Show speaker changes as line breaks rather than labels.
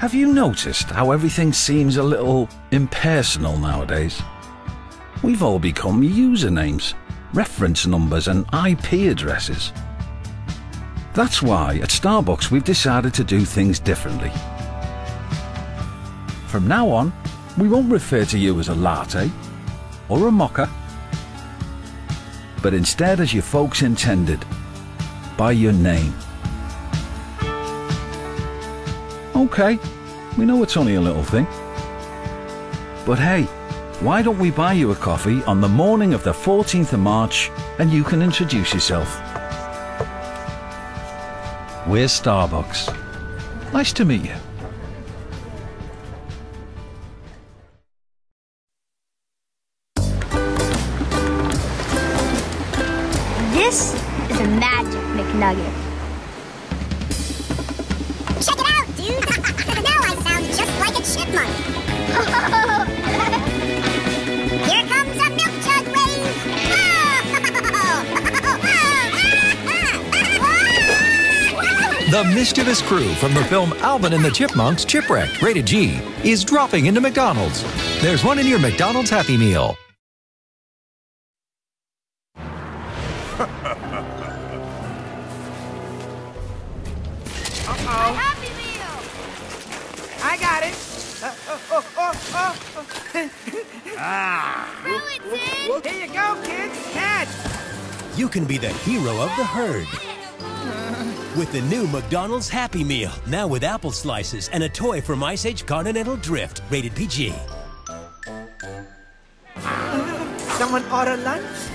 Have you noticed how everything seems a little impersonal nowadays? We've all become usernames, reference numbers and IP addresses. That's why at Starbucks we've decided to do things differently. From now on, we won't refer to you as a latte or a mocha, but instead as your folks intended, by your name. Okay, we know it's only a little thing. But hey, why don't we buy you a coffee on the morning of the 14th of March and you can introduce yourself? We're Starbucks. Nice to meet you.
This is a magic McNugget.
Check it out, dude! Now I sound just like a chipmunk. Here comes a milk jug wave!
The mischievous crew from the film Alvin and the Chipmunks Chipwrecked, rated G, is dropping into McDonald's. There's one in your McDonald's Happy Meal.
Uh-oh.
Happy Meal!
I got it.
Throw it, Sid!
Here you go, kids. Catch.
You can be the hero of the herd with the new McDonald's Happy Meal, now with apple slices and a toy from Ice Age Continental Drift, rated PG.
Someone order lunch?